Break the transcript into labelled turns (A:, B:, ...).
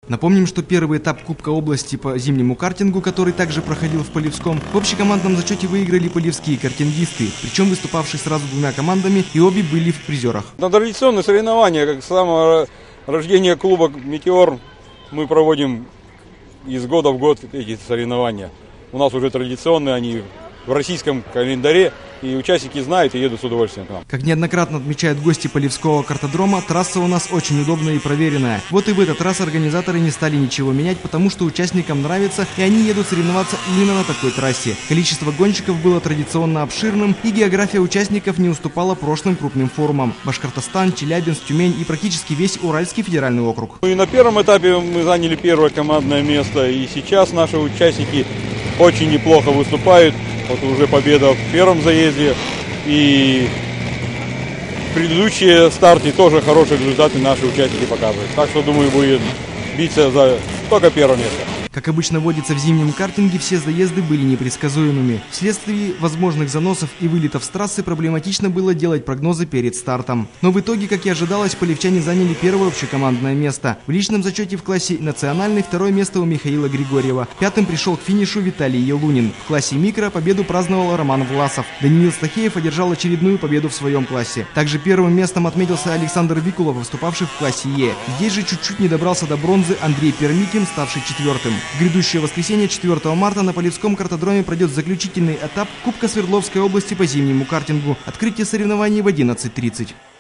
A: Напомним, что первый этап Кубка области по зимнему картингу, который также проходил в Полевском, в общекомандном зачете выиграли полевские картингисты, причем выступавшие сразу двумя командами, и обе были в призерах.
B: На традиционные соревнования, как с самого рождения клуба «Метеор», мы проводим из года в год эти соревнования. У нас уже традиционные, они в российском календаре, и участники знают и едут с удовольствием к нам.
A: Как неоднократно отмечают гости Полевского картодрома, трасса у нас очень удобная и проверенная. Вот и в этот раз организаторы не стали ничего менять, потому что участникам нравится, и они едут соревноваться именно на такой трассе. Количество гонщиков было традиционно обширным, и география участников не уступала прошлым крупным форумам. Башкортостан, Челябинск, Тюмень и практически весь Уральский федеральный округ.
B: И на первом этапе мы заняли первое командное место, и сейчас наши участники очень неплохо выступают. Вот уже победа в первом заезде, и предыдущие старты тоже хорошие результаты наши участники показывают. Так что, думаю, будет биться за только первое место.
A: Как обычно водится в зимнем картинге, все заезды были непредсказуемыми. Вследствие возможных заносов и вылетов с трассы проблематично было делать прогнозы перед стартом. Но в итоге, как и ожидалось, полевчане заняли первое общекомандное место. В личном зачете в классе национальный второе место у Михаила Григорьева. Пятым пришел к финишу Виталий Елунин. В классе микро победу праздновал Роман Власов. Даниил Стахеев одержал очередную победу в своем классе. Также первым местом отметился Александр Викулов, выступавший в классе Е. Здесь же чуть-чуть не добрался до бронзы Андрей Пермикин, ставший четвертым. В грядущее воскресенье 4 марта на Полевском картодроме пройдет заключительный этап Кубка Свердловской области по зимнему картингу. Открытие соревнований в 11:30.